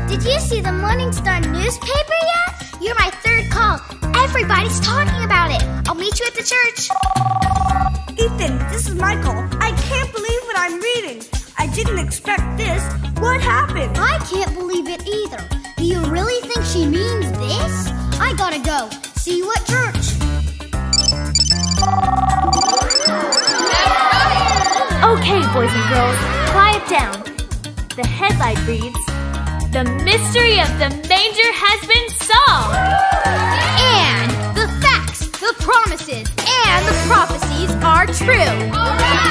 Did you see the Morning Star newspaper yet? You're my third call. Everybody's talking about it. I'll meet you at the church. Ethan, this is Michael. I can't believe what I'm reading. I didn't expect this. What happened? I can't believe it either. Do you really think she means this? I gotta go. See you at church. Okay, boys and girls, quiet down. The headline reads, "The mystery of the manger has been solved." And the facts, the promises, and the prophecies are true.